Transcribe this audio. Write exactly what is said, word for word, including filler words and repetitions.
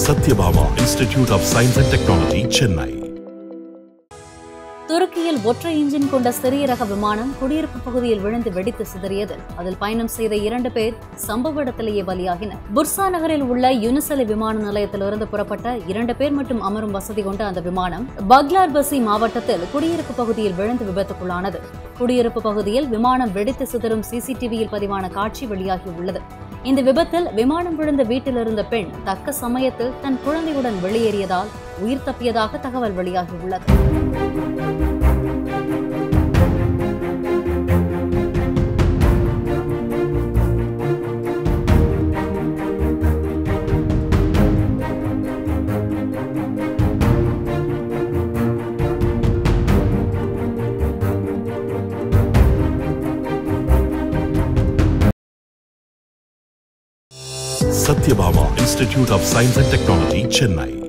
Satyabama Institute of Science and Technology, Chennai. துருக்கியில் ஒற்றை engine கொண்ட சிறிய ரக விமானம் குடியிருப்பு பகுதியில் விழுந்து வெடித்து சிதறியது. அதில் பயணம் செய்த இரண்டு பேர் சம்பவ இடத்திலேயே பலியாகினர். புர்சா நகரில் உள்ள யுனிசலி விமான நிலையத்திலிருந்து புறப்பட்ட இரண்டு பேர் மட்டும் அமரும் வசதி கொண்ட அந்த விமானம் பக்லார்பசி மாவட்டத்தில் குடியிருப்பு பகுதியில் விழுந்து விபத்துக்குள்ளானது. குடியிருப்பு பகுதியில் விமானம் வெடித்து சிதறும் சிசிடிவியில் பதிவான காட்சி வெளியாகியுள்ளது. இந்த விபத்தில் விமானம் விழுந்த வீட்டில் இருந்த பெண் தக்க சமயத்தில் தன் குழந்தையுடன் வெளியேறியதால் உயிர் தப்பியதாக தகவல் வெளியாகியுள்ளது. Satyabama Institute of Science and Technology, Chennai.